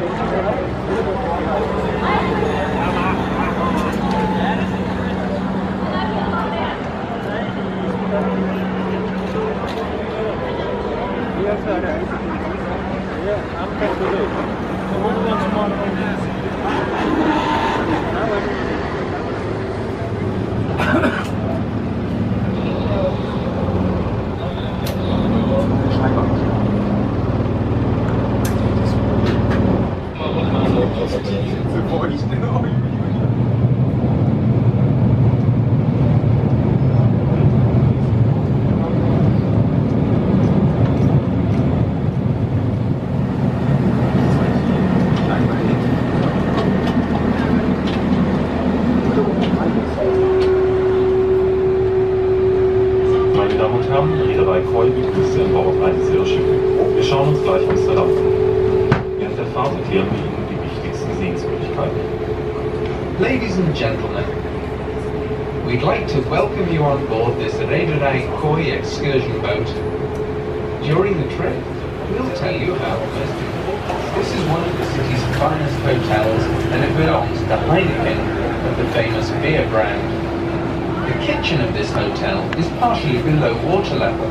Ladies and gentlemen, we'd like to welcome you on board this Reederei Koi excursion boat. During the trip, we'll tell you how this is one of the city's finest hotels, and it belongs to Heineken, of the famous beer brand. The kitchen of this hotel is partially below water level.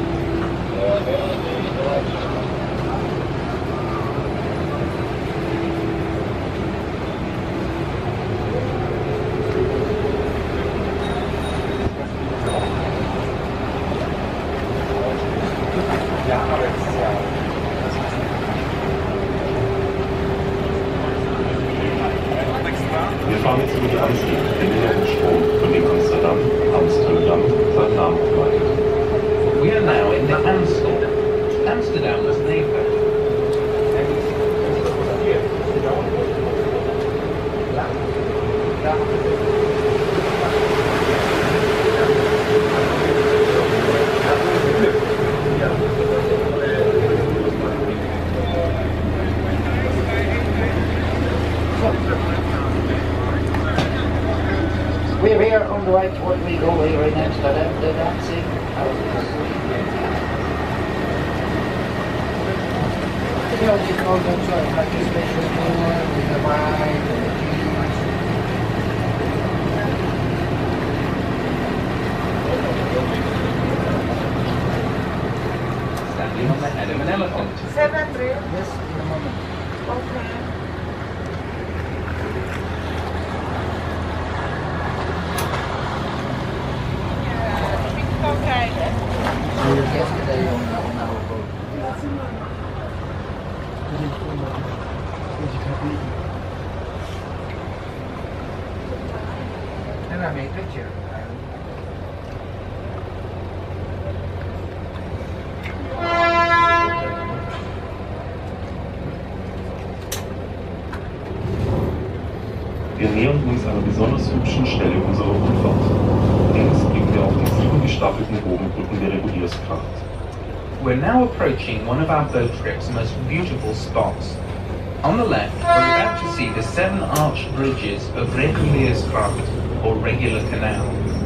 Wir fahren jetzt über die Amstel, den Meeresstrom, von dem Amsterdam seinen Namen ableitet. We are now in the Amstel. Amsterdam was named after. We're here on the right what we go here in Amsterdam, the dancing houses. You know, you call them sort of like a special tour with the wine and the cheese. Standing on the head of an elephant. 700? Yes, in a moment. Okay. Yesterday on our boat. And I made a picture. Wir nähern uns einer besonders hübschen Stelle unserer Rundfahrt. Links blicken wir auf den 7 gestaffelten Bogenbrücken der Reguliersgracht. We're now approaching one of our boat trip's most beautiful spots. On the left, we're about to see the 7 arched bridges of Reguliersgracht, or Regular Canal.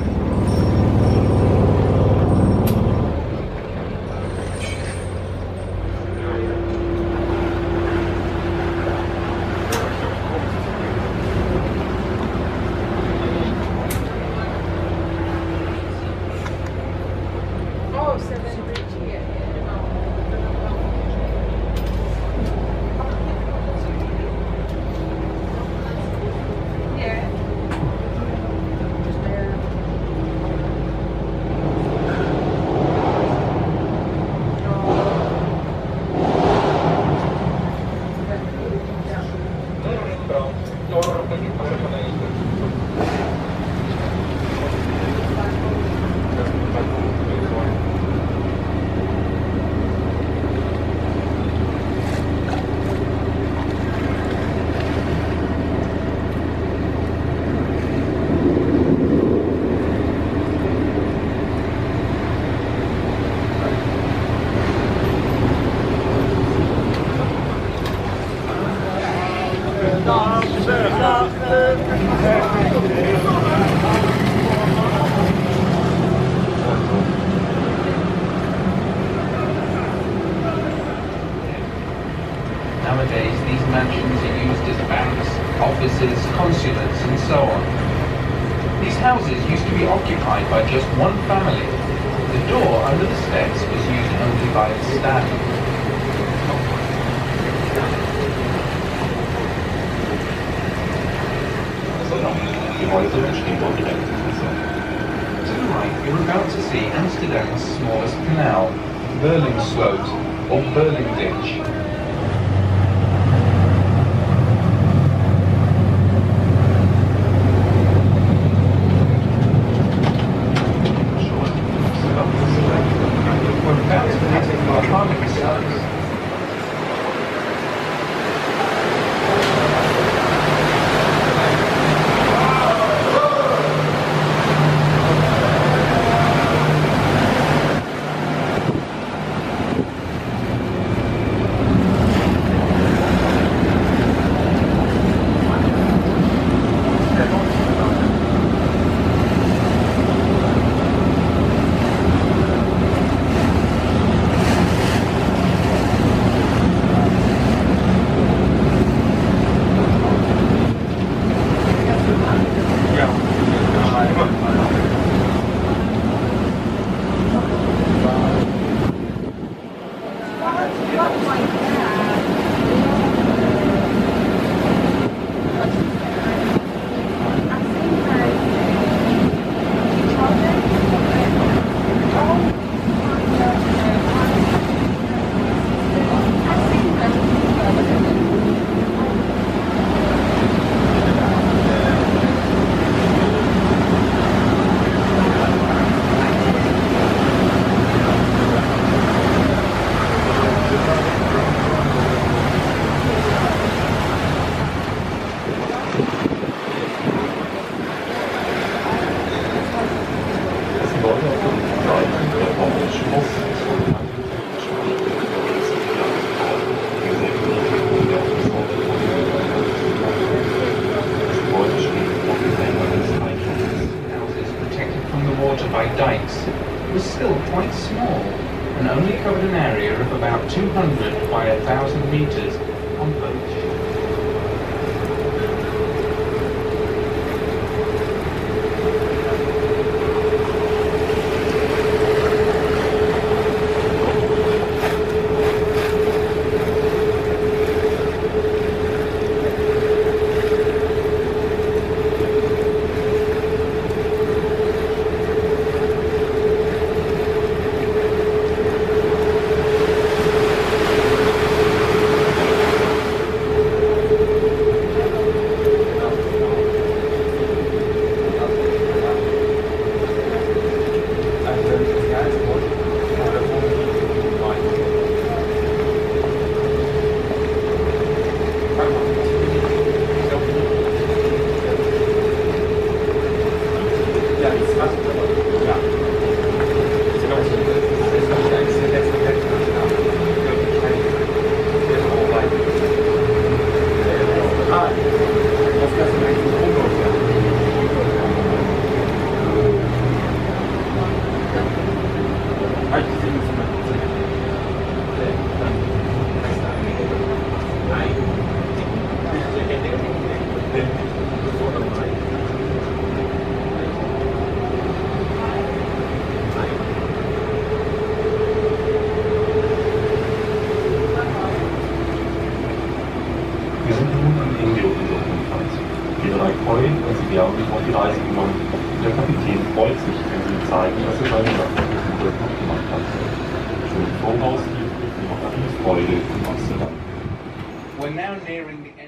Oh, 700 here. Yeah. Nowadays, these mansions are used as banks, offices, consulates, and so on. These houses used to be occupied by just one family. The door under the steps was used only by its staff. Die Häuser entstehen dort direkt im Wasser. To the right, you're about to see Amsterdam's smallest canal, Berlingsloot, or Berlingditch. We're about to visit Carnegie. By dikes, was still quite small and only covered an area of about 200 by 1,000 meters on both shores. Wir sind nun am Ende unserer Rundfahrt. Die 3 Koi und sie haben sich auf die Reise genommen. Der Kapitän freut sich, wenn sie ihm zeigen, was er seine Nachbarn gut gemacht hat. Schon im Voraus gibt es noch eine Freude in Amsterdam. We're now nearing the